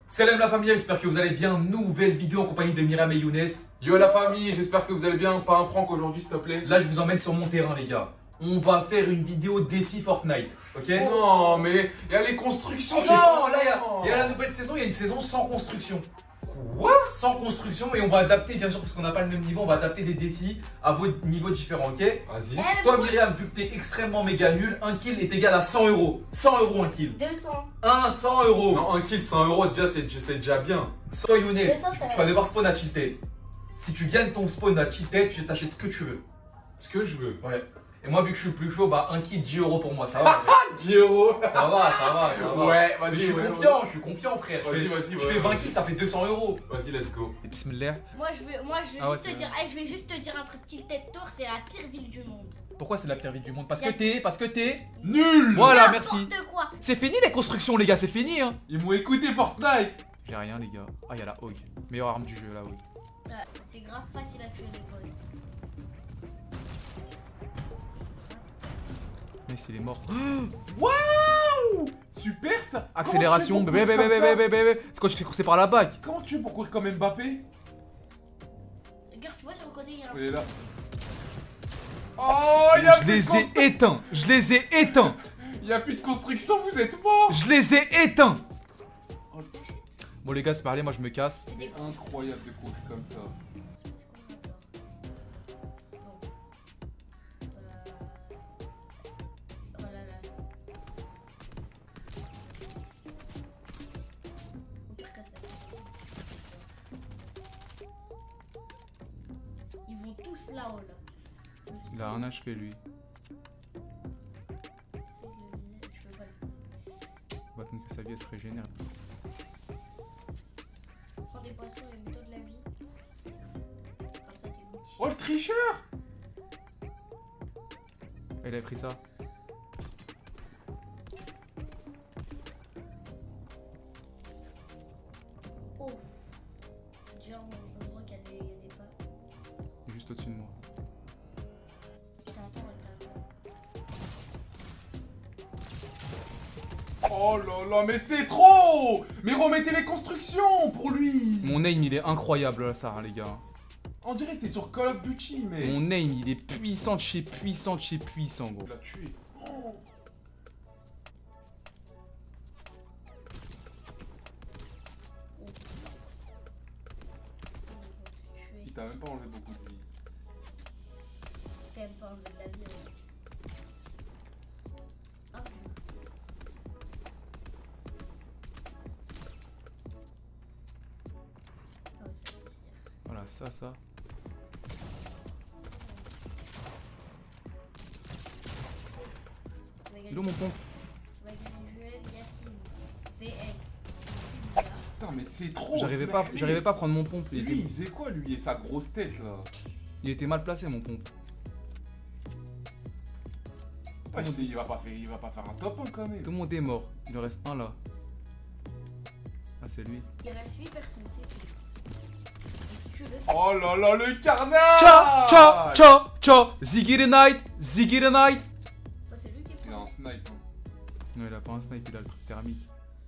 Salam la famille, j'espère que vous allez bien. Nouvelle vidéo en compagnie de Myriam et Younes. Yo la famille, j'espère que vous allez bien. Pas un prank aujourd'hui s'il te plaît. Là je vous emmène sur mon terrain les gars. On va faire une vidéo défi Fortnite. Ok? Non mais il y a les constructions. Non, là il y a la nouvelle saison, il y a une saison sans construction. Quoi? Sans construction, et on va adapter bien sûr parce qu'on n'a pas le même niveau, on va adapter des défis à vos niveaux différents, ok? Vas-y. Toi Myriam, vu que t'es extrêmement méga nul, un kill est égal à 100 euros. 100 euros un kill. 200. 100 euros. Non, un kill 100 euros déjà c'est déjà bien. Toi Younes, 200, tu vas devoir spawn à tilted. Si tu gagnes ton spawn à tilted, tu t'achètes ce que tu veux. Ce que je veux. Ouais. Et moi vu que je suis le plus chaud, bah un kill 10 euros pour moi, ça va. 10 euros. Ça va. Ouais, Mais vas-y. je suis confiant frère. Vas-y. Je fais 20 kills, ça fait 200 euros. Vas-y, let's go. Bismillah. Moi je vais Ah ouais, juste te dire, je vais juste te dire un truc, Tilted Tour, c'est la pire ville du monde. Pourquoi c'est la pire ville du monde? Parce Y a- que t'es Nul. Voilà, merci. N'importe quoi. C'est fini les constructions les gars, c'est fini hein. Ils m'ont écouté Fortnite. J'ai rien les gars. Ah y'a la Hog. Meilleure arme du jeu la Hog. Ouais, c'est grave facile à tuer les potes. Nice il est mort. Waouh. Super ça. Accélération. Comment tu fais pour courir comme ça Bébé. C'est quand je fais courser par la bague. Comment tu fais pour courir comme Mbappé? Regarde, tu vois sur le côté, il y a un... Il est là. Oh, il y a Je plus les de ai éteints. Je les ai éteints. Il y a plus de construction, vous êtes morts. Je les ai éteints. Bon les gars c'est parlé, moi je me casse. C'est des... Incroyable de courir comme ça. Voilà, là. Au pire que ça. Ils vont tous là-haut là. Il a un HP lui. Je peux pas le faire. On va attendre que sa vie elle se régénère. Prends des poissons et mets-toi de la vie. Comme ça t'es multi. Oh le tricheur. Elle a pris ça. Oh. Déjà on voit qu'il y a des pas. Il est juste au-dessus de moi. Attends. Oh là là, mais c'est trop. Mais remettez les constructions pour lui. Mon aim il est incroyable là ça les gars. On dirait que t'es sur Call of Duty, mais... Mon aim il est puissant de chez puissant gros. Tu l'as tué. Oh. Il t'a même pas enlevé beaucoup de vie. Je t'aime pas enlever de la vie. Ah, Voilà ça. Il est où mon pompe? Joël Yassine. VS. Putain, mais c'est trop. J'arrivais pas à prendre mon pompe. Lui, il faisait quoi, lui, et sa grosse tête, là? Il était mal placé mon pompe. Ouais, je sais, il va pas faire un top 1 quand même. Tout le monde est mort. Il en reste un là. Ah c'est lui. Il reste 8 personnes, c'est tout. Tu le Oh là là, le carnage. Ciao Ziggy the night. c'est lui qui est Il a un snipe, hein. Non il a pas un snipe, il a le truc thermique.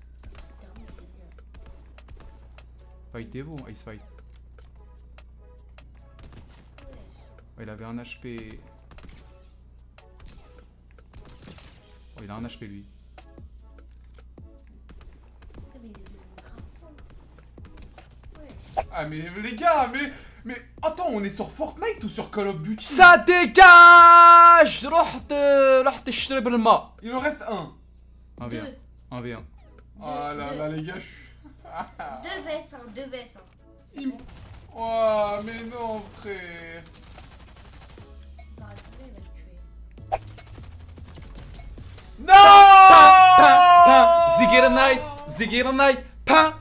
Fightez-vous, Ice Fight. Oh, il avait un HP. Oh il a un HP lui. Ah mais les gars, mais attends, on est sur Fortnite ou sur Call of Duty? Ça dégage. رحت اشرب الماء. Il en reste un. 1v1. 1v1. Ah là là les gars, je suis... 2 vs 2 vs Il... Oh mais non frère. Non. Ziggy the night. Pain.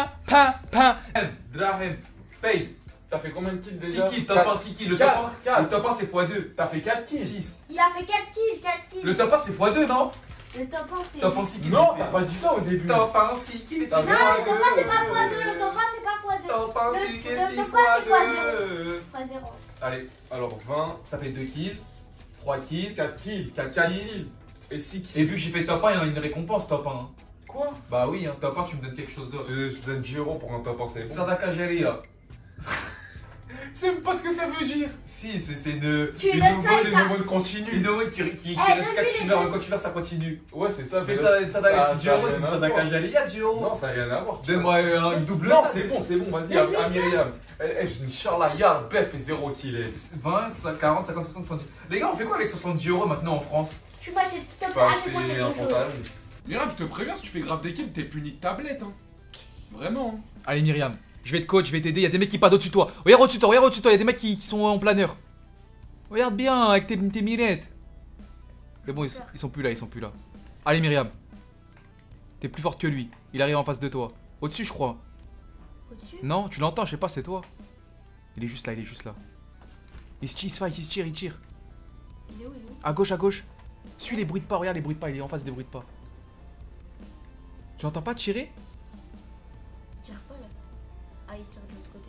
Drahem, paye. T'as fait combien de kills 6 déjà? kills, top 1, 6 kills. Le top 1 c'est x2. T'as fait 4 kills? 6. Il a fait 4 kills. Le top 1 c'est x2 non? Le top 1 c'est... Top 1 6 kills. Non, t'as pas dit ça au début. Top 1 6 kills. T'as Non, fait le top 1 c'est pas x2, le top 1 c'est pas x2. Top 1 6 kills, Le 6 top fois 1 c'est 2. x0. Allez, alors 20, ça fait 2 kills. 3 kills, 4 kills, 4 4 kills. kills et 6 kills. Et vu que j'ai fait top 1, il y a une récompense top 1. Hein. Quoi? Bah oui, hein, top 1, tu me donnes quelque chose d'autre. Je te donne 10 euros pour un top 1, c'est bon. Sadaka Jaria. Tu sais même pas ce que ça veut dire. Si, c'est une. Tu lui une donnes nouveau- ça, C'est ça. une mode continue. Une note qui Eh, reste donne-lui 4 les fumeurs, deux. quand tu meurs, ça continue. Ouais, c'est ça. Mais mais Sadaka, ça- 10 ça a euros, c'est une rien à Sadaka voir. Jaria, 10 euros. Non, ça n'a rien à voir. Donne-moi un double Non, ça. c'est bon, vas-y, Donne-lui à ça. Myriam. Inch'Allah, ya, bef et 0 qu'il est. 20, 40, 50, 60, 70. Les gars, on fait quoi avec 70 euros maintenant en France? Tu m'achètes, s'il te plaît, Pas achète-moi acheter quelque un chose. pantalon. Myriam, je te préviens, si tu fais grave des kills, t'es puni de tablette. Hein. Vraiment. Hein. Allez, Myriam, je vais te coach, je vais t'aider. Y'a des mecs qui passent au-dessus de toi. Regarde au-dessus de toi, regarde au-dessus de toi. Y'a des mecs qui sont en planeur. Regarde bien avec tes mirettes. Mais bon, ils sont plus là, ils sont plus là. Allez, Myriam. T'es plus forte que lui. Il arrive en face de toi. Au-dessus, je crois. Au-dessus? Non, tu l'entends, je sais pas, c'est toi. Il est juste là, il est juste là. Il se tire, il tire. Il est où, il est où? À gauche, à gauche. Suis les bruits de pas, regarde les bruits de pas, il est en face des bruits de pas. Tu n'entends pas tirer? Il tire pas là. Ah, il tire de l'autre côté.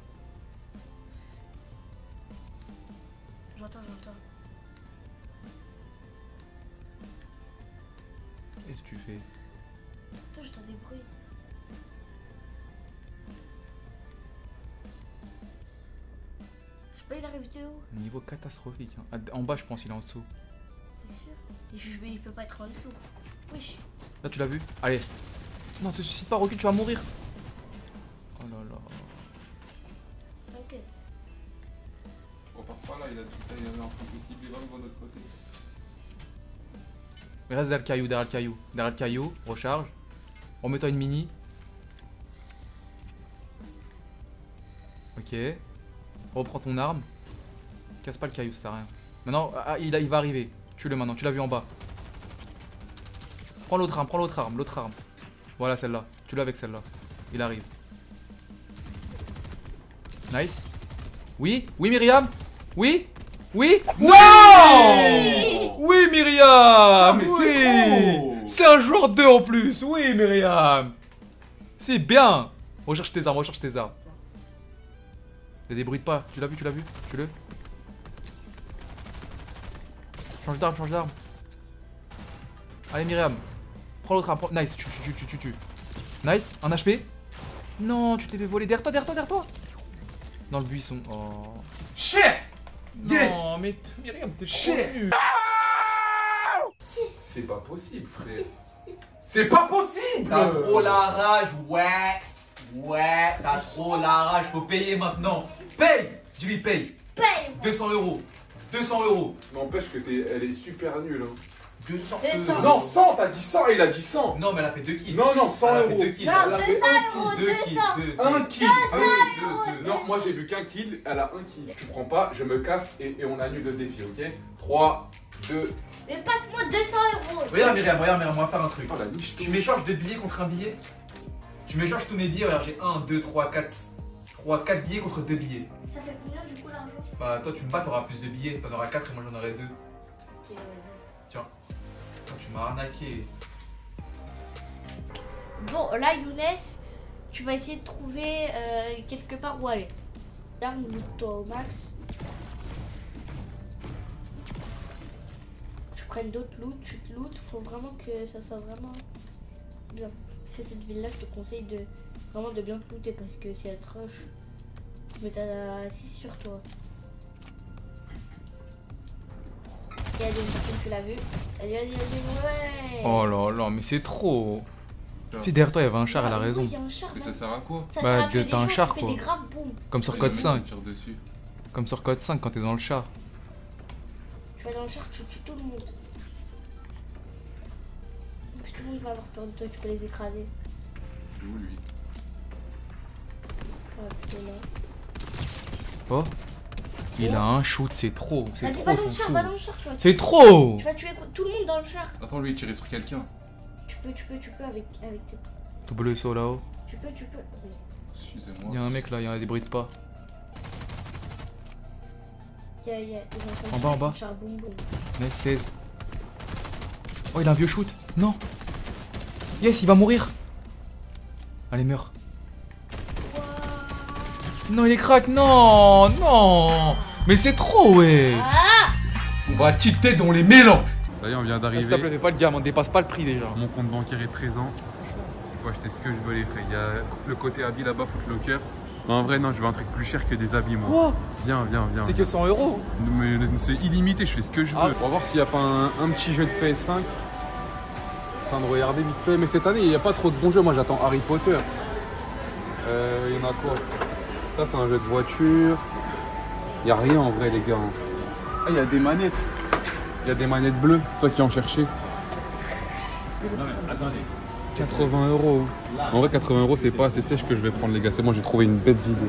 J'entends. Qu'est-ce que tu fais? Attends, j'entends des bruits. Je sais pas, il arrive de où? Niveau catastrophique. Hein. En bas, je pense, il est en dessous. T'es sûr? Il peut pas être en dessous. Wesh. Là, tu l'as vu? Allez. Non, te suicide pas, recule, tu vas mourir. Oh là là. T'inquiète. On part pas là, il a un enfant possible, il va de l'autre côté. Mais reste derrière le caillou, derrière le caillou. Derrière le caillou, recharge. Remets-toi une mini. Ok. Reprends ton arme. Casse pas le caillou, ça sert à rien. Maintenant, il va arriver. Tue-le maintenant, tu l'as vu en bas. Prends l'autre arme, l'autre arme. Voilà celle-là. Tu l'as avec celle-là. Il arrive. Nice. Oui, oui Myriam. Oui, oui. Non. Oui Myriam. mais Oui. c'est trop. C'est un joueur 2 en plus. Oui Myriam. C'est bien. Recherche tes armes, recherche tes armes. Il y a des bruits de pas. Tu l'as vu, tue-le. Change d'arme. Allez Myriam. Prends l'autre arme, nice, tue. Nice, un HP. Non, tu t'es fait voler derrière toi. Dans le buisson. Oh. Cher. Yes. Non, mais Myriam, t'es Shit. trop nul. C'est pas possible, frère. C'est pas possible. T'as trop la rage, ouais, t'as trop la rage, faut payer maintenant. Paye! Dis-lui paye. Paye! 200 euros. 200 euros. N'empêche que elle est super nulle. Hein. 200 200. euros. Non, 100, t'as dit 100, il a dit 100. Non, mais elle a fait 2 kills. Non, 100 Elle a fait euros. 2 kills. Non, Elle a fait 200 un euros, Deux 200. kills, deux. Un kill. euros. Non, moi j'ai vu qu'un kill, elle a un kill. Tu prends pas, je me casse et on annule le défi, ok? 3, 2. Mais passe-moi 200 euros. Regarde Myriam, on va faire un truc. Oh la niche. Tu m'échanges 2 billets contre un billet. Tu m'échanges tous mes billets. Regarde, j'ai 1, 2, 3, 4 billets contre 2 billets. Ça fait combien du coup l'argent? Bah, toi, tu me bats, t'auras plus de billets. T'en auras 4 et moi j'en aurai 2. Ok. Tiens. Toi, tu m'as arnaqué. Bon, là, Younes, tu vas essayer de trouver quelque part où aller. L'arme, loot-toi au max. Tu prennes d'autres loot, tu te loot. Faut vraiment que ça soit vraiment bien. Si cette ville-là, je te conseille de vraiment de bien te looter parce que si elle te rush, mais t'as 6 sur toi. Il y a des personnes, tu l'as vu. Allez, ouais. Oh là là, mais c'est trop. Si derrière toi il y avait un char, elle a Ah, oui, raison. il y a un char, Mais non. ça sert à quoi? Ça Bah, sert à tuer des t'as un gens, char, tu fais quoi. des graves booms. Comme sur Il y a code des mecs 5. qui tirent dessus. Comme sur code 5 quand t'es dans le char. Tu vas dans le char, tu tues tout le monde. Puis tout le monde va avoir peur de toi, tu peux les écraser. Il est où lui? Ah, plutôt là. Oh. Il a un shoot, c'est trop. C'est Allez, trop va dans son le char, shoot. va dans le char, tu vas tuer. C'est trop. Tu vas tuer tout le monde dans le char. Attends, lui il tirait sur quelqu'un. Tu peux avec tes. Double saut là-haut. Tu peux. Oui. Excusez-moi. Il y a un mec là, il y a des bruits de pas. Il y a des enfants En bas, en bas. Char boum boum. Nice 16. Oh, il a un vieux shoot. Non. Yes, il va mourir. Allez, meurs. Non, il est crack. Non. Mais c'est trop, ouais. Ah On va tilter dans les mélanges. Ça y est, on vient S'il te plaît, d'arriver. fais pas le gamme, on dépasse pas le prix déjà. Mon compte bancaire est présent. Je peux acheter ce que je veux, les frères. Il y a le côté habits là-bas, Footlocker. Mais en vrai, non, je veux un truc plus cher que des habits, moi. Quoi? Viens. C'est que 100 €. Mais c'est illimité, je fais ce que je veux. Ah. On va voir s'il n'y a pas un petit jeu de PS5. En train de regarder vite fait. Mais cette année, il n'y a pas trop de bons jeux. Moi, j'attends Harry Potter. Il y en a quoi? Ça, c'est un jeu de voiture. Il n'y a rien en vrai, les gars. Ah, il y a des manettes. Il y a des manettes bleues. Toi qui en cherchais. Non mais attendez. 80 €. En vrai, 80 € c'est pas assez sèche que je vais prendre, les gars. C'est moi, j'ai trouvé une bête vidéo.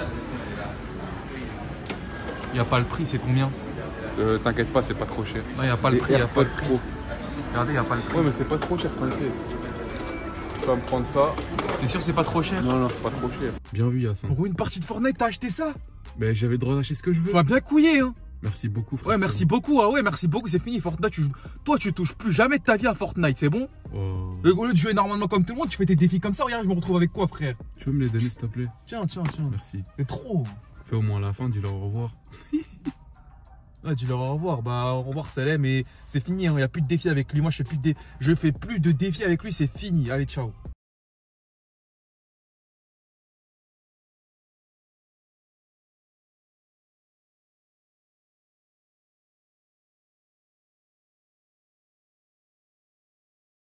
Y a pas le prix, c'est combien? T'inquiète pas, c'est pas trop cher. Non, y a pas le prix, y a pas le prix. trop. Regardez, y a pas le prix. Ouais, mais c'est pas trop cher, t'inquiète. Tu vas me prendre ça. T'es sûr que c'est pas trop cher? Non, c'est pas trop cher. Bien vu, Yassin. Pour une partie de Fortnite, t'as acheté ça? Ben, j'avais le droit d'acheter ce que je veux. Tu vas bien couiller, hein? Merci beaucoup, frère. Ouais, merci beaucoup. Ah ouais, merci beaucoup. C'est fini, Fortnite. Toi, tu touches plus jamais de ta vie à Fortnite, c'est bon? Oh. Au lieu de jouer normalement comme tout le monde, tu fais tes défis comme ça. Regarde, je me retrouve avec quoi, frère? Tu peux me les donner, s'il te plaît? Tiens. Merci. C'est trop. Fais au moins la fin, dis-leur au revoir. Ouais, dis-leur au revoir. Bah, au revoir, Salem. Mais c'est fini, hein. Y a plus de défis avec lui. Moi, je fais plus de défis avec lui. C'est fini. Allez, ciao.